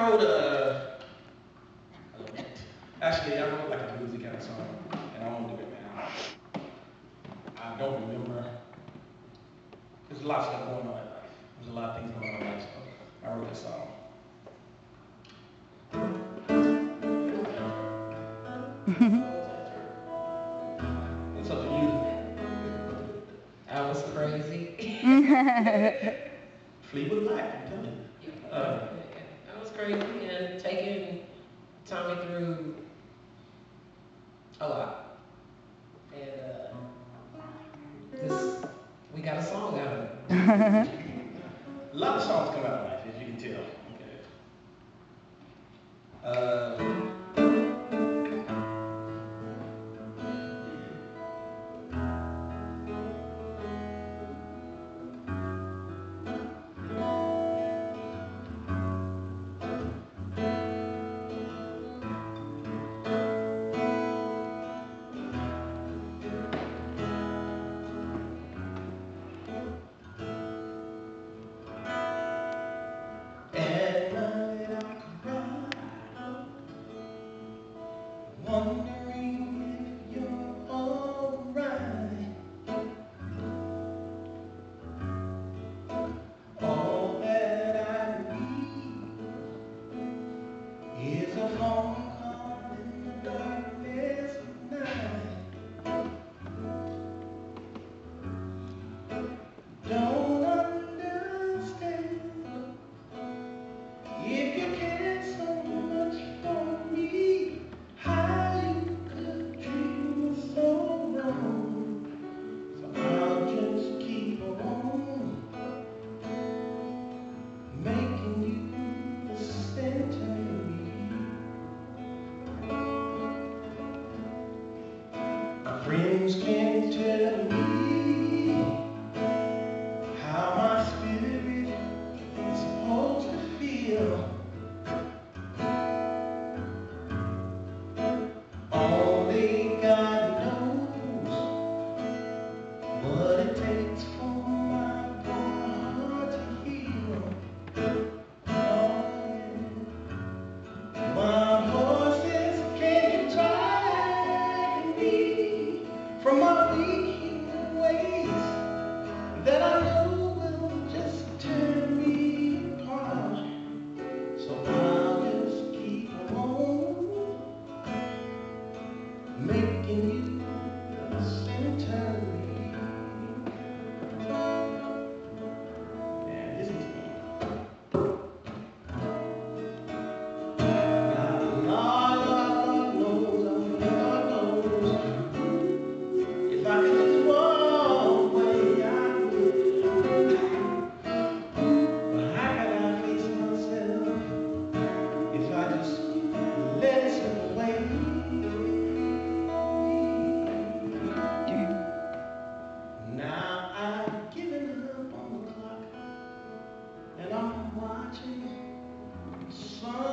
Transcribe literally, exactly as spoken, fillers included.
wrote a, actually I wrote like a bluesy kind of song, and I won't do it now. I don't remember. There's a lot of stuff going on in life. There's a lot of things going on in life, so I wrote this song. What's up with you? I was crazy. Fleetwood Mac, I'm telling you. Uh, I was crazy and taking Tommy through a lot. And uh, this, we got a song out of it. A lot of songs come out of life, as you can tell. Okay. Uh, At night I cry, wondering if you're alright. All that I need is a phone call in the darkness of night. Don't understand if you care so much for me, how you could treat me so wrong. So I'll just keep on making you the center of me. My friends can tell me how my spirit is supposed to feel. Only God knows what it takes for my poor heart to heal. Oh, yeah. My horses can drag me from my weak ways that I know will just tear me apart. So I'll just keep on making you the center of me. And listen to me. Now, Lord, Lord knows, Lord knows, if I could just walk away, I would. But how can I face myself if I just let it slip away? Now I've given up on the clock, and I'm watching the sun